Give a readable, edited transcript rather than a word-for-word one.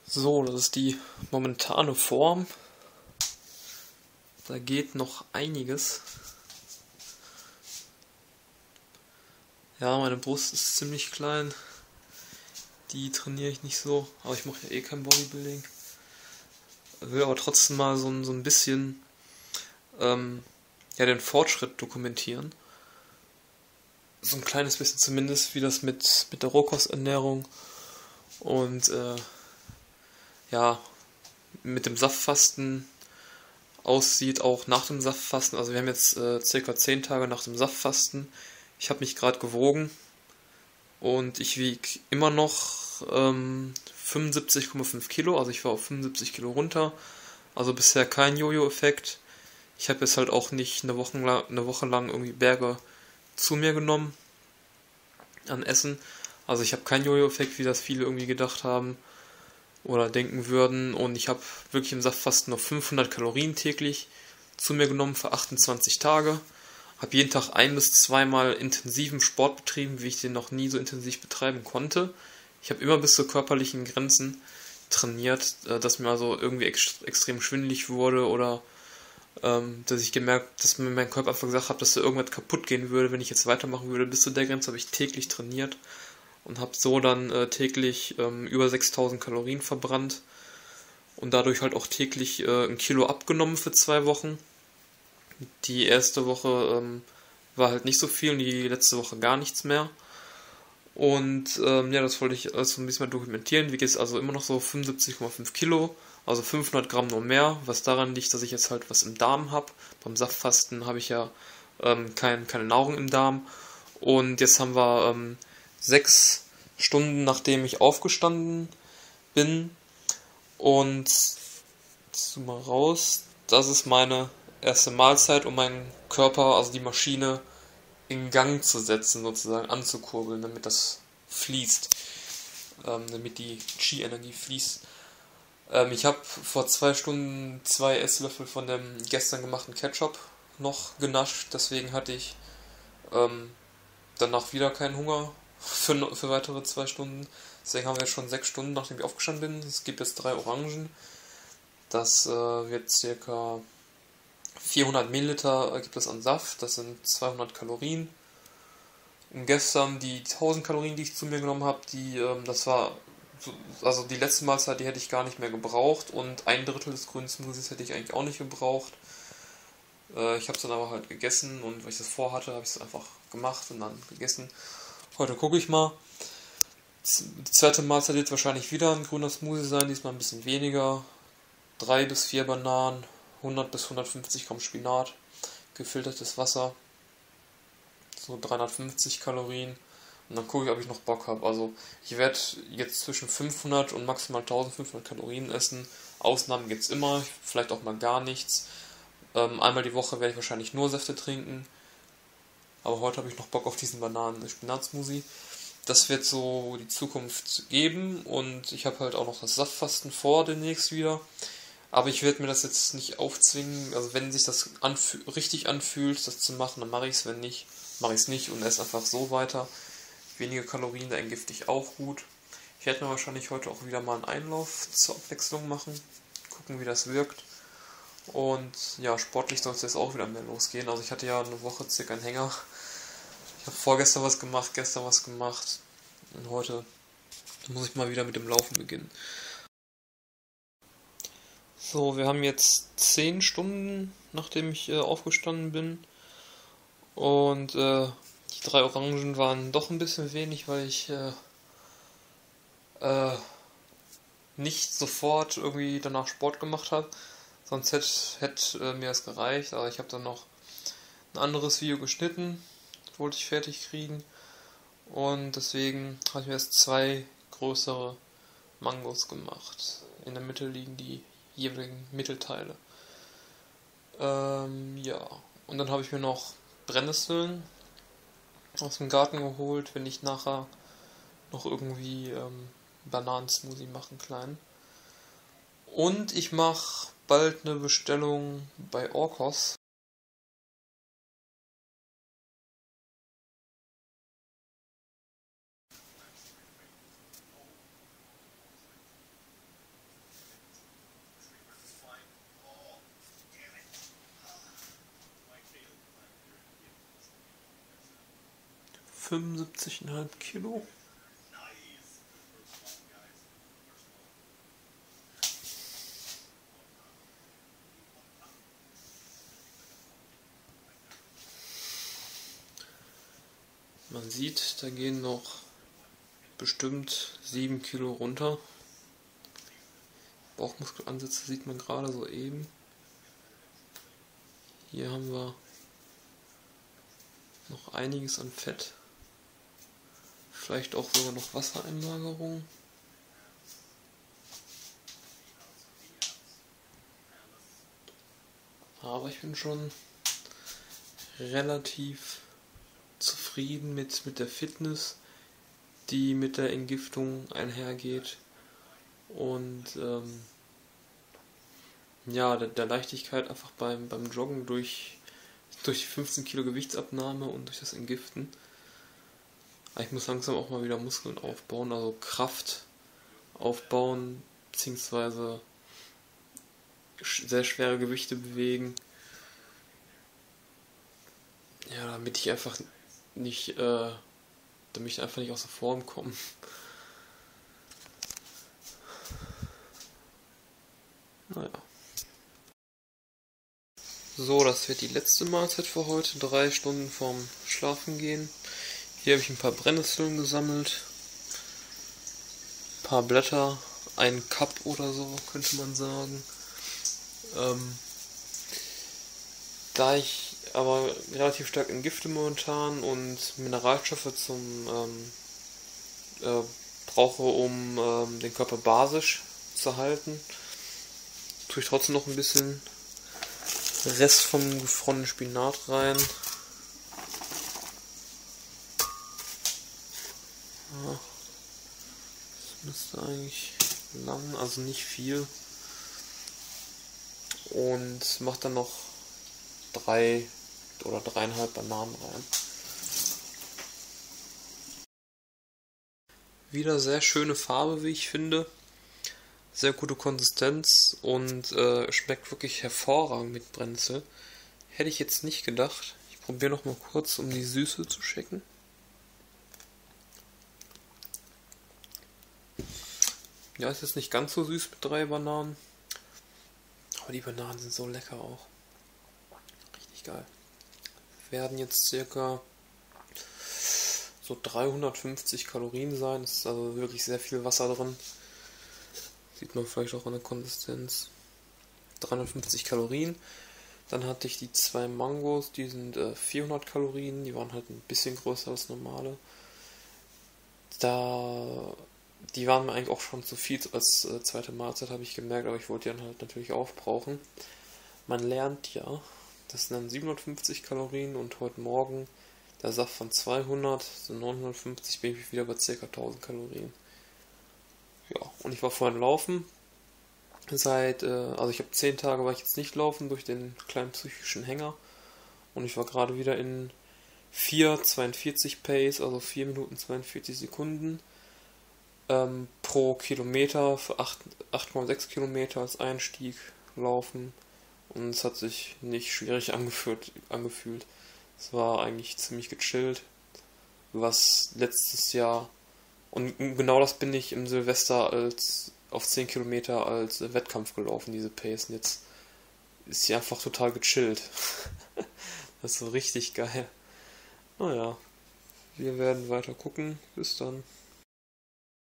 So, das ist die momentane Form. Da geht noch einiges. Ja, meine Brust ist ziemlich klein. Die trainiere ich nicht so, aber ich mache ja eh kein Bodybuilding. Will aber trotzdem mal so ein bisschen ja, den Fortschritt dokumentieren. So ein kleines bisschen zumindest, wie das mit der Rohkosternährung und ja, mit dem Saftfasten aussieht, auch nach dem Saftfasten. Also wir haben jetzt circa 10 Tage nach dem Saftfasten. Ich habe mich gerade gewogen und ich wiege immer noch 75,5 Kilo, also ich war auf 75 Kilo runter. Also bisher kein Jojo-Effekt. Ich habe jetzt halt auch nicht eine Woche lang irgendwie Berge zu mir genommen an Essen. Also ich habe keinen Jojo-Effekt, wie das viele irgendwie gedacht haben oder denken würden. Und ich habe wirklich im Saftfasten noch 500 Kalorien täglich zu mir genommen für 28 Tage. Habe jeden Tag 1 bis 2 Mal intensiven Sport betrieben, wie ich den noch nie so intensiv betreiben konnte. Ich habe immer bis zu körperlichen Grenzen trainiert, dass mir also irgendwie extrem schwindelig wurde oder dass ich gemerkt, dass mir mein Körper einfach gesagt hat, dass da irgendwas kaputt gehen würde, wenn ich jetzt weitermachen würde. Bis zu der Grenze habe ich täglich trainiert und habe so dann täglich über 6000 Kalorien verbrannt und dadurch halt auch täglich 1 Kilo abgenommen für 2 Wochen. Die erste Woche war halt nicht so viel und die letzte Woche gar nichts mehr. Und ja, das wollte ich alles so ein bisschen mal dokumentieren. Wiege jetzt also immer noch so 75,5 Kilo, also 500 Gramm nur mehr, was daran liegt, dass ich jetzt halt was im Darm habe. Beim Saftfasten habe ich ja keine Nahrung im Darm. Und jetzt haben wir 6 Stunden, nachdem ich aufgestanden bin. Und jetzt mal raus. Das ist meine erste Mahlzeit, um meinen Körper, also die Maschine, in Gang zu setzen, sozusagen anzukurbeln, damit das fließt, damit die Qi-Energie fließt. Ich habe vor 2 Stunden 2 Esslöffel von dem gestern gemachten Ketchup noch genascht, deswegen hatte ich danach wieder keinen Hunger für weitere 2 Stunden. Deswegen haben wir jetzt schon 6 Stunden, nachdem ich aufgestanden bin. Es gibt jetzt 3 Orangen. Das wird circa 400 Milliliter gibt es an Saft, das sind 200 Kalorien. Und gestern die 1000 Kalorien, die ich zu mir genommen habe, das war, also die letzte Mahlzeit, die hätte ich gar nicht mehr gebraucht und 1/3 des grünen Smoothies hätte ich eigentlich auch nicht gebraucht. Ich habe es dann aber halt gegessen und weil ich das vorhatte, habe ich es einfach gemacht und dann gegessen. Heute gucke ich mal. Die zweite Mahlzeit wird wahrscheinlich wieder ein grüner Smoothie sein, diesmal ein bisschen weniger. 3 bis 4 Bananen, 100 bis 150 Gramm Spinat, gefiltertes Wasser, so 350 Kalorien. Und dann gucke ich, ob ich noch Bock habe. Also ich werde jetzt zwischen 500 und maximal 1500 Kalorien essen. Ausnahmen gibt es immer, vielleicht auch mal gar nichts. Einmal die Woche werde ich wahrscheinlich nur Säfte trinken. Aber heute habe ich noch Bock auf diesen Bananen-Spinat-Smoothie. Das wird so die Zukunft geben. Und ich habe halt auch noch das Saftfasten vor demnächst wieder. Aber ich werde mir das jetzt nicht aufzwingen. Also wenn sich das richtig anfühlt, das zu machen, dann mache ich es. Wenn nicht, mache ich es nicht und esse einfach so weiter. Wenige Kalorien, da entgifte ich auch gut. Ich werde mir wahrscheinlich heute auch wieder mal einen Einlauf zur Abwechslung machen. Gucken, wie das wirkt. Und ja, sportlich soll es jetzt auch wieder mehr losgehen. Also ich hatte ja eine Woche circa einen Hänger. Ich habe vorgestern was gemacht, gestern was gemacht. Und heute muss ich mal wieder mit dem Laufen beginnen. So, wir haben jetzt 10 Stunden, nachdem ich aufgestanden bin. Und die 3 Orangen waren doch ein bisschen wenig, weil ich äh, nicht sofort irgendwie danach Sport gemacht habe. Sonst hätte mir das gereicht. Aber ich habe dann noch ein anderes Video geschnitten, wollte ich fertig kriegen. Und deswegen habe ich mir jetzt 2 größere Mangos gemacht. In der Mitte liegen die jeweiligen Mittelteile. Ja. Und dann habe ich mir noch Brennnesseln aus dem Garten geholt, wenn ich nachher noch irgendwie Bananensmoothie machen, klein. Und ich mache bald eine Bestellung bei Orkos. 75,5 Kilo. Man sieht, da gehen noch bestimmt 7 Kilo runter. Bauchmuskelansätze sieht man gerade so eben. Hier haben wir noch einiges an Fett. Vielleicht auch sogar noch Wassereinlagerung. Aber ich bin schon relativ zufrieden mit der Fitness, die mit der Entgiftung einhergeht. Und ja, der Leichtigkeit einfach beim Joggen durch die 15 Kilo Gewichtsabnahme und durch das Entgiften. Aber ich muss langsam auch mal wieder Muskeln aufbauen, also Kraft aufbauen, beziehungsweise sehr schwere Gewichte bewegen. Ja, damit ich einfach nicht aus der Form komme. Naja. So, das wird die letzte Mahlzeit für heute. 3 Stunden vorm Schlafengehen. Hier habe ich ein paar Brennnesseln gesammelt. Ein paar Blätter. Ein Cup oder so, könnte man sagen. Da ich aber relativ stark entgifte momentan und Mineralstoffe brauche, um den Körper basisch zu halten, tue ich trotzdem noch ein bisschen Rest vom gefrorenen Spinat rein. Ja, das müsste eigentlich lang, also nicht viel. Und mache dann noch 3 oder 3,5 Bananen rein. Wieder sehr schöne Farbe, wie ich finde. Sehr gute Konsistenz und schmeckt wirklich hervorragend mit Brennnessel. Hätte ich jetzt nicht gedacht. Ich probiere noch mal kurz, um die Süße zu checken. Ja, es ist nicht ganz so süß mit 3 Bananen. Aber die Bananen sind so lecker auch. Richtig geil. Werden jetzt circa so 350 Kalorien sein. Es ist also wirklich sehr viel Wasser drin. Sieht man vielleicht auch an der Konsistenz. 350 Kalorien. Dann hatte ich die 2 Mangos, die sind 400 Kalorien. Die waren halt ein bisschen größer als normale. Die waren mir eigentlich auch schon zu viel als zweite Mahlzeit, habe ich gemerkt, aber ich wollte die dann halt natürlich aufbrauchen. Man lernt ja, das sind dann 750 Kalorien und heute Morgen der Saft von 200, so 950, bin ich wieder bei ca. 1000 Kalorien. Ja, und ich war vorhin laufen. Also ich habe 10 Tage war ich jetzt nicht laufen durch den kleinen psychischen Hänger. Und ich war gerade wieder in 4,42 Pace, also 4 Minuten 42 Sekunden pro Kilometer für 8,6 Kilometer als Einstieg laufen. Und es hat sich nicht schwierig angefühlt. Es war eigentlich ziemlich gechillt, was letztes Jahr, und genau das bin ich im Silvester auf 10 Kilometer als Wettkampf gelaufen, diese Pace. Und jetzt ist sie einfach total gechillt. Das ist so richtig geil. Naja, wir werden weiter gucken. Bis dann.